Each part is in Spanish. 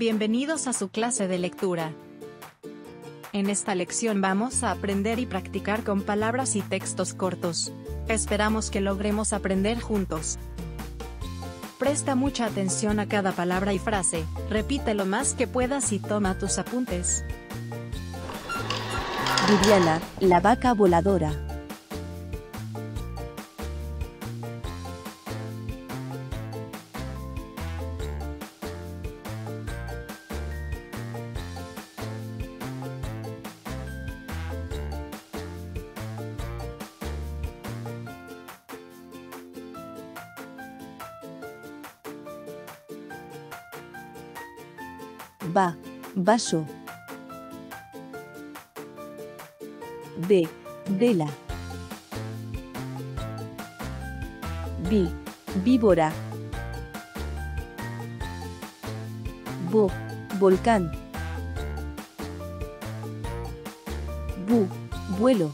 Bienvenidos a su clase de lectura. En esta lección vamos a aprender y practicar con palabras y textos cortos. Esperamos que logremos aprender juntos. Presta mucha atención a cada palabra y frase, repite lo más que puedas y toma tus apuntes. Viviana, la vaca voladora. Va, vaso. Ve, vela. Vi, víbora. Vo, volcán. Bu, vuelo.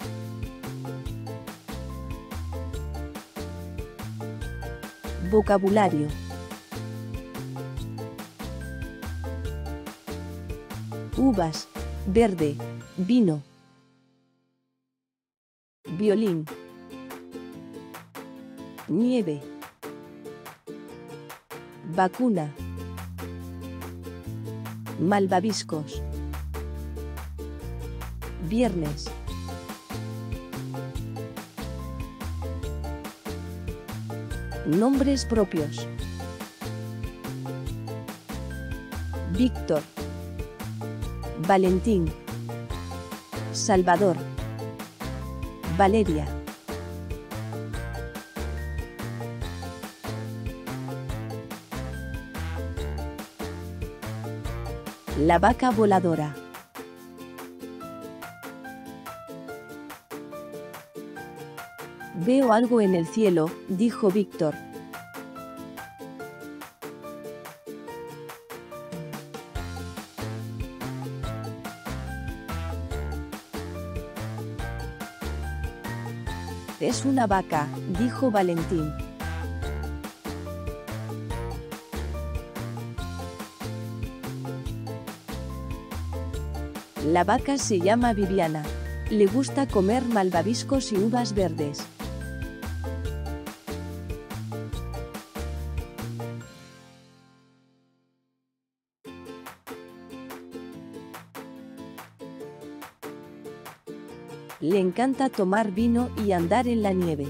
Vocabulario. Uvas, verde, vino. Violín. Nieve. Vacuna. Malvaviscos. Viernes. Nombres propios. Víctor. Valentín. Salvador. Valeria. La vaca voladora. Veo algo en el cielo, dijo Víctor. Es una vaca, dijo Valentín. La vaca se llama Viviana. Le gusta comer malvaviscos y uvas verdes. Le encanta tomar vino y andar en la nieve.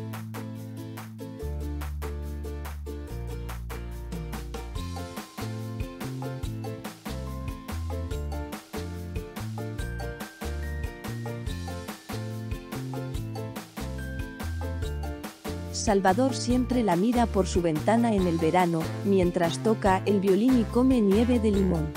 Salvador siempre la mira por su ventana en el verano, mientras toca el violín y come nieve de limón.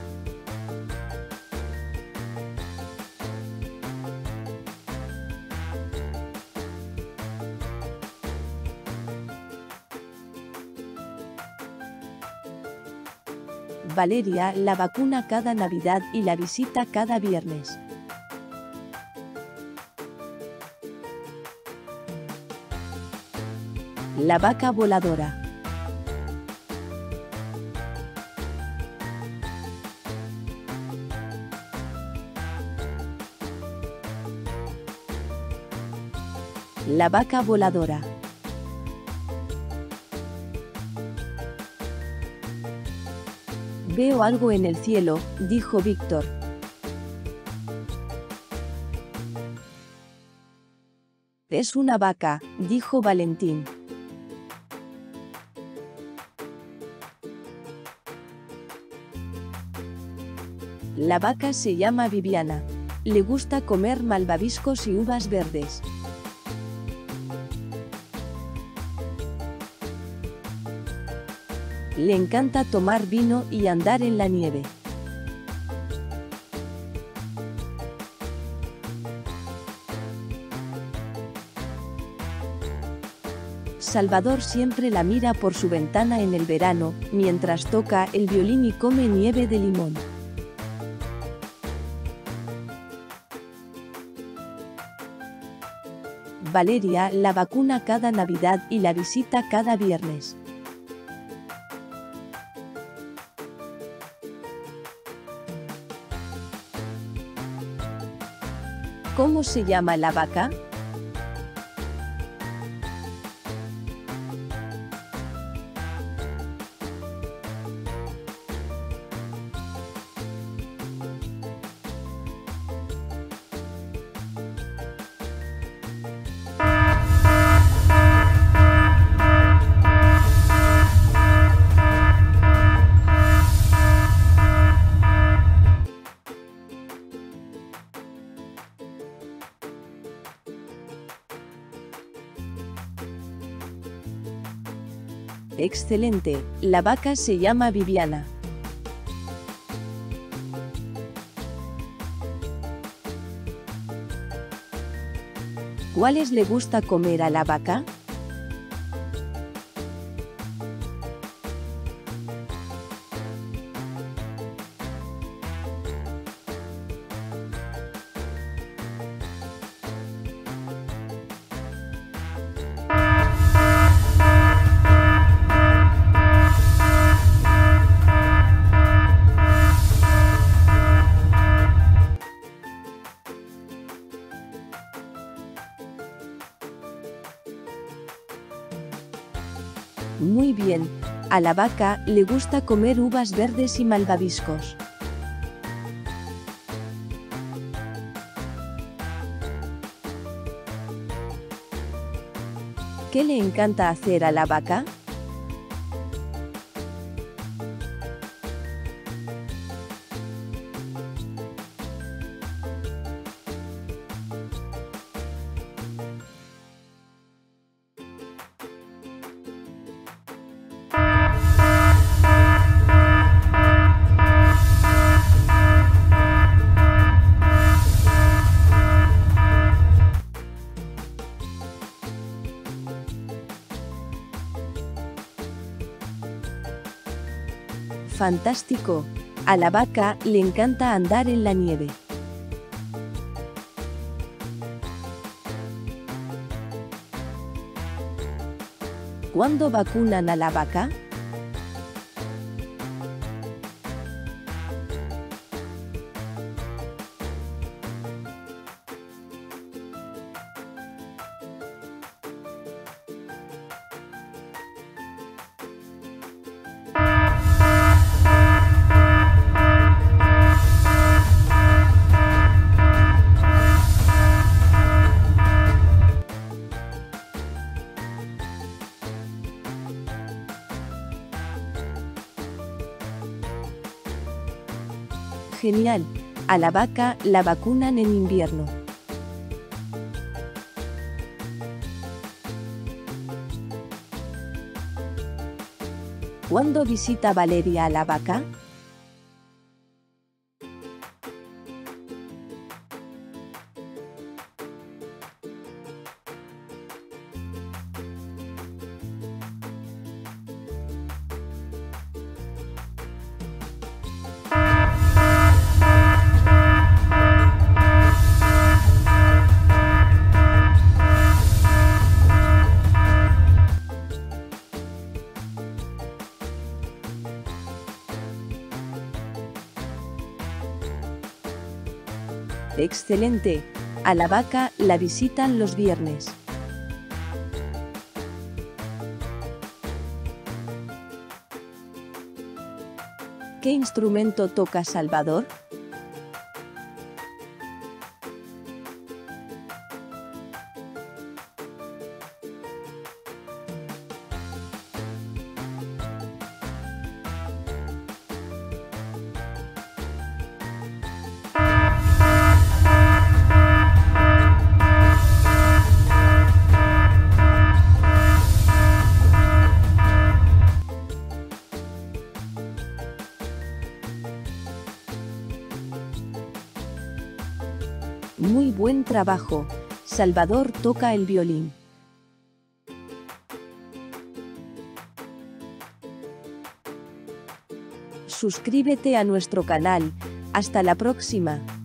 Valeria la vacuna cada Navidad y la visita cada viernes. La vaca voladora. La vaca voladora. Veo algo en el cielo, dijo Víctor. Es una vaca, dijo Valentín. La vaca se llama Viviana. Le gusta comer malvaviscos y uvas verdes. Le encanta tomar vino y andar en la nieve. Salvador siempre la mira por su ventana en el verano, mientras toca el violín y come nieve de limón. Valeria la vacuna cada Navidad y la visita cada viernes. ¿Cómo se llama la vaca? Excelente, la vaca se llama Viviana. ¿Cuáles le gusta comer a la vaca? Muy bien, a la vaca le gusta comer uvas verdes y malvaviscos. ¿Qué le encanta hacer a la vaca? Fantástico, a la vaca le encanta andar en la nieve. ¿Cuándo vacunan a la vaca? Genial, a la vaca la vacunan en invierno. ¿Cuándo visita Valeria a la vaca? Excelente, a la vaca la visitan los viernes. ¿Qué instrumento toca Salvador? Muy buen trabajo, Salvador toca el violín. Suscríbete a nuestro canal, hasta la próxima.